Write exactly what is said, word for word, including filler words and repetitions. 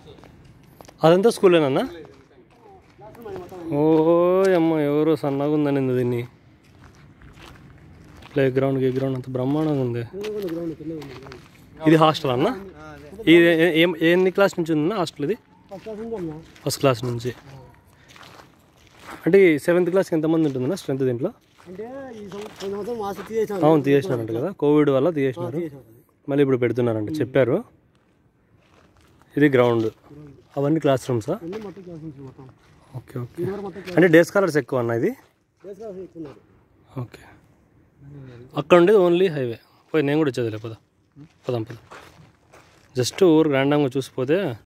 అదంతా స్కూలేనన్నా? ఓహో అమ్మ, ఎవరో సన్నగా ఉందని దీన్ని. ప్లే గ్రౌండ్ గే గ్రౌండ్ అంత బ్రహ్మాండంగా ఉంది. ఇది హాస్టల్ అన్న? ఇది ఎన్ని క్లాస్ నుంచి ఉందన్న హాస్టల్? ఇది ఫస్ట్ క్లాస్ నుంచి. అంటే సెవెంత్ క్లాస్కి ఎంతమంది ఉంటుందన్న స్ట్రెంత్ దీంట్లో? అవును, తీసేసినారంట కదా, కోవిడ్ వల్ల తీసేసినారు. మళ్ళీ ఇప్పుడు పెడుతున్నారంట చెప్పారు. ఇది గ్రౌండ్, అవన్నీ క్లాస్ రూమ్సా? Okay okay. అంటే డే స్కాలర్స్ ఎక్కువ అన్న ఇది? ఓకే. అక్కడ ఉండేది ఓన్లీ హైవే. పోయి నేను కూడా వచ్చేదిలే, పద పదాం పద. జస్ట్ ఊరు ర్యాండమ్గా చూసిపోతే